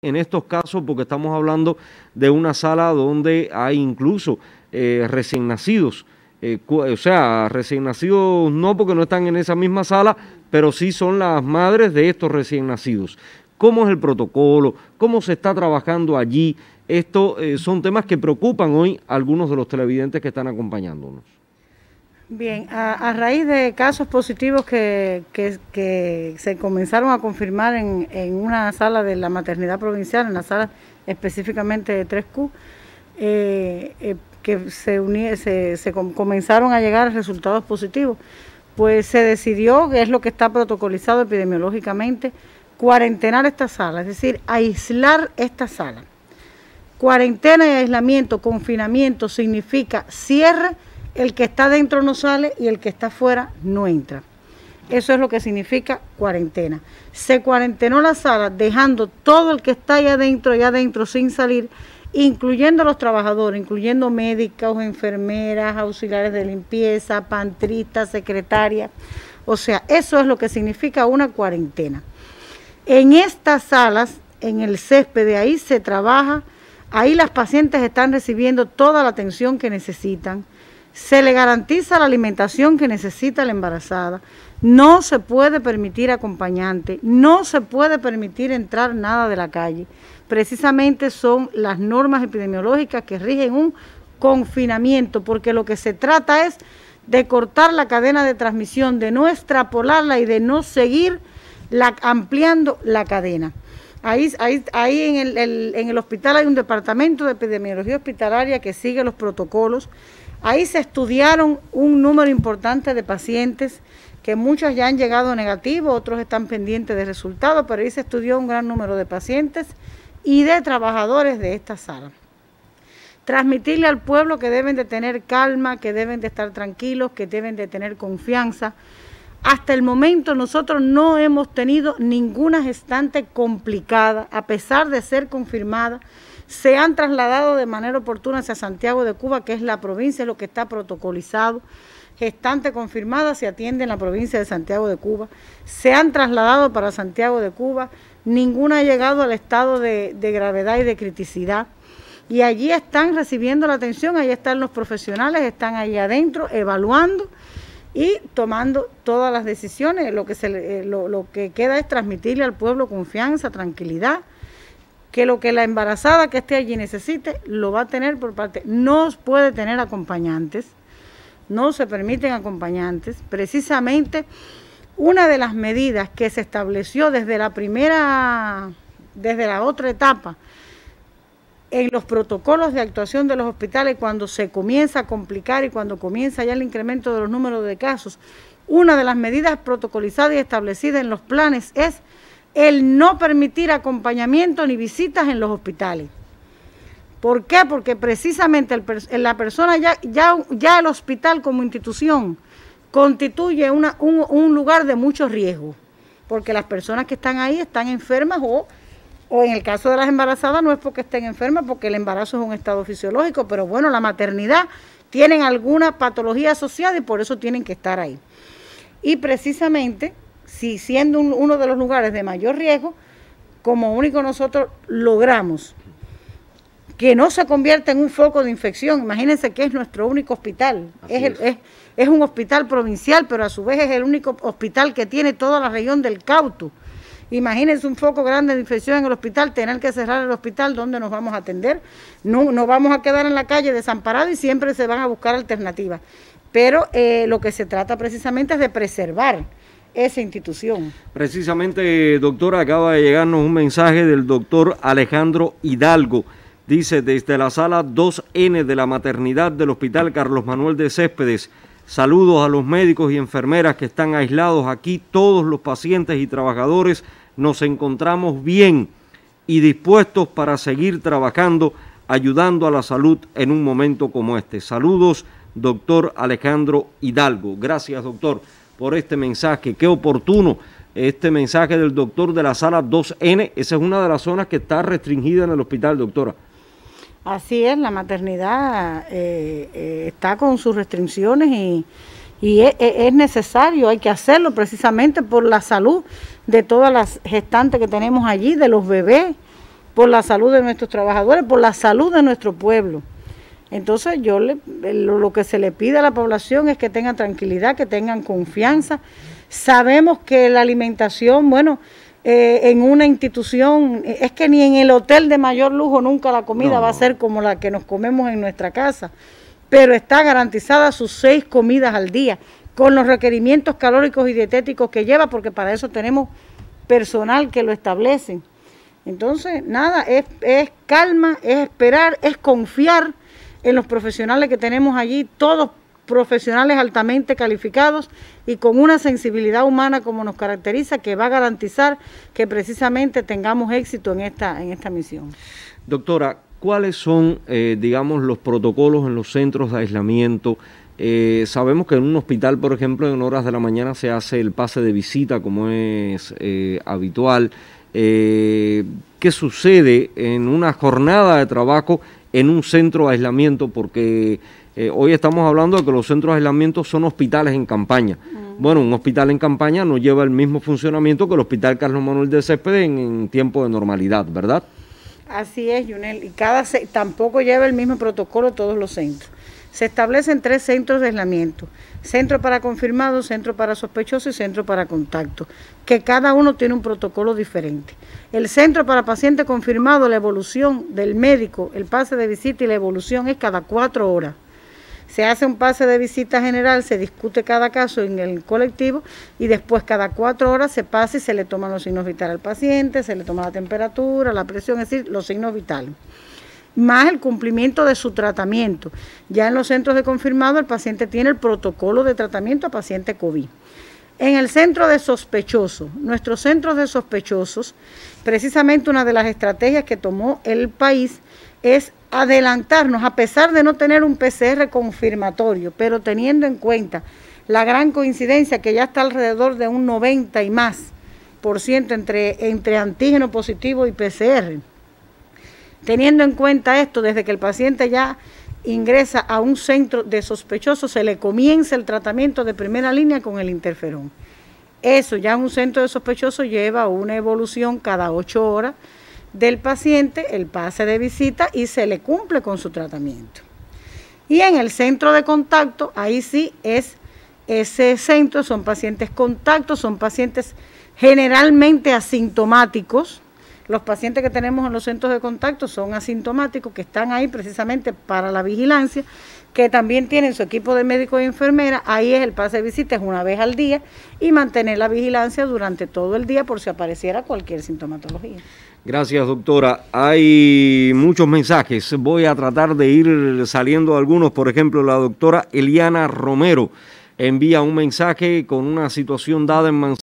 en estos casos, porque estamos hablando de una sala donde hay incluso recién nacidos, o sea, recién nacidos no porque no están en esa misma sala, pero sí son las madres de estos recién nacidos. ¿Cómo es el protocolo? ¿Cómo se está trabajando allí? Estos son temas que preocupan hoy a algunos de los televidentes que están acompañándonos. Bien, a raíz de casos positivos que se comenzaron a confirmar en una sala de la maternidad provincial, en la sala específicamente de 3Q, que comenzaron a llegar resultados positivos, pues se decidió, que es lo que está protocolizado epidemiológicamente, cuarentenar esta sala, es decir, aislar esta sala. Cuarentena y aislamiento, confinamiento significa cierre. El que está dentro no sale y el que está afuera no entra. Eso es lo que significa cuarentena. Se cuarentenó la sala dejando todo el que está allá adentro sin salir, incluyendo a los trabajadores, incluyendo médicos, enfermeras, auxiliares de limpieza, pantristas, secretarias. O sea, eso es lo que significa una cuarentena. En estas salas, en el césped, ahí se trabaja, ahí las pacientes están recibiendo toda la atención que necesitan. Se le garantiza la alimentación que necesita la embarazada, no se puede permitir acompañante, no se puede permitir entrar nada de la calle. Precisamente son las normas epidemiológicas que rigen un confinamiento, porque lo que se trata es de cortar la cadena de transmisión, de no extrapolarla y de no seguir ampliando la cadena. Ahí en el hospital hay un departamento de epidemiología hospitalaria que sigue los protocolos. Ahí se estudiaron un número importante de pacientes, que muchos ya han llegado negativos, otros están pendientes de resultados, pero ahí se estudió un gran número de pacientes y de trabajadores de esta sala. Transmitirle al pueblo que deben de tener calma, que deben de estar tranquilos, que deben de tener confianza. Hasta el momento nosotros no hemos tenido ninguna gestante complicada, a pesar de ser confirmada. Se han trasladado de manera oportuna hacia Santiago de Cuba, que es la provincia, lo que está protocolizado. Gestante confirmada se atiende en la provincia de Santiago de Cuba. Se han trasladado para Santiago de Cuba. Ninguna ha llegado al estado de gravedad y de criticidad. Y allí están recibiendo la atención, allí están los profesionales, están ahí adentro evaluando y tomando todas las decisiones. Lo que queda es transmitirle al pueblo confianza, tranquilidad, que lo que la embarazada que esté allí necesite, lo va a tener por parte. No puede tener acompañantes, no se permiten acompañantes. Precisamente una de las medidas que se estableció desde la otra etapa, en los protocolos de actuación de los hospitales, cuando se comienza a complicar y cuando comienza ya el incremento de los números de casos, una de las medidas protocolizadas y establecidas en los planes es el no permitir acompañamiento ni visitas en los hospitales. ¿Por qué? Porque precisamente la persona ya el hospital como institución constituye un lugar de mucho riesgo, porque las personas que están ahí están enfermas o en el caso de las embarazadas no es porque estén enfermas, porque el embarazo es un estado fisiológico, pero bueno, la maternidad tienen alguna patología asociada y por eso tienen que estar ahí. Y precisamente, si siendo uno de los lugares de mayor riesgo, como único nosotros logramos que no se convierta en un foco de infección. Imagínense que es nuestro único hospital, es un hospital provincial, pero a su vez es el único hospital que tiene toda la región del Cautu. Imagínense un foco grande de infección en el hospital, tener que cerrar el hospital, ¿dónde nos vamos a atender? No vamos a quedar en la calle desamparados y siempre se van a buscar alternativas. Pero lo que se trata precisamente es de preservar esa institución. Precisamente, doctora, acaba de llegarnos un mensaje del doctor Alejandro Hidalgo. Dice, desde la sala 2N de la maternidad del Hospital Carlos Manuel de Céspedes, saludos a los médicos y enfermeras que están aislados aquí, todos los pacientes y trabajadores nos encontramos bien y dispuestos para seguir trabajando, ayudando a la salud en un momento como este. Saludos, doctor Alejandro Hidalgo. Gracias, doctor, por este mensaje. Qué oportuno este mensaje del doctor de la sala 2N. Esa es una de las zonas que está restringida en el hospital, doctora. Así es, la maternidad está con sus restricciones y es necesario, hay que hacerlo precisamente por la salud de todas las gestantes que tenemos allí, de los bebés, por la salud de nuestros trabajadores, por la salud de nuestro pueblo. Entonces lo que se le pide a la población es que tengan tranquilidad, que tengan confianza. Sabemos que la alimentación, bueno, en una institución, es que ni en el hotel de mayor lujo nunca la comida va a ser como la que nos comemos en nuestra casa, pero está garantizada sus 6 comidas al día, con los requerimientos calóricos y dietéticos que lleva, porque para eso tenemos personal que lo establecen. Entonces, nada, es calma, es esperar, es confiar en los profesionales que tenemos allí, todos profesionales altamente calificados y con una sensibilidad humana como nos caracteriza, que va a garantizar que precisamente tengamos éxito en esta misión. Doctora, ¿cuáles son, digamos, los protocolos en los centros de aislamiento? Sabemos que en un hospital, por ejemplo, en horas de la mañana se hace el pase de visita, como es habitual. ¿Qué sucede en una jornada de trabajo en un centro de aislamiento? Porque hoy estamos hablando de que los centros de aislamiento son hospitales en campaña. Bueno, un hospital en campaña no lleva el mismo funcionamiento que el Hospital Carlos Manuel de Céspedes en tiempo de normalidad, ¿verdad? Así es, Yunel, y tampoco lleva el mismo protocolo todos los centros. Se establecen 3 centros de aislamiento: centro para confirmados, centro para sospechosos y centro para contacto, que cada uno tiene un protocolo diferente. El centro para paciente confirmado, la evolución del médico, el pase de visita y la evolución es cada 4 horas. Se hace un pase de visita general, se discute cada caso en el colectivo y después cada 4 horas se pasa y se le toman los signos vitales al paciente, se le toma la temperatura, la presión, es decir, los signos vitales, más el cumplimiento de su tratamiento. Ya en los centros de confirmado el paciente tiene el protocolo de tratamiento a paciente COVID. En el centro de sospechosos, nuestros centros de sospechosos, precisamente una de las estrategias que tomó el país es adelantarnos, a pesar de no tener un PCR confirmatorio, pero teniendo en cuenta la gran coincidencia que ya está alrededor de un 90 y más por ciento entre antígeno positivo y PCR. Teniendo en cuenta esto, desde que el paciente ya ingresa a un centro de sospechosos, se le comienza el tratamiento de primera línea con el interferón. Eso ya en un centro de sospechosos lleva una evolución cada 8 horas del paciente, el pase de visita, y se le cumple con su tratamiento. Y en el centro de contacto, ahí sí es ese centro, son pacientes contactos, son pacientes generalmente asintomáticos. Los pacientes que tenemos en los centros de contacto son asintomáticos, que están ahí precisamente para la vigilancia, que también tienen su equipo de médicos y enfermeras. Ahí es el pase de visita, es una vez al día, y mantener la vigilancia durante todo el día por si apareciera cualquier sintomatología. Gracias, doctora. Hay muchos mensajes. Voy a tratar de ir saliendo algunos. Por ejemplo, la doctora Eliana Romero envía un mensaje con una situación dada en Manzanillo.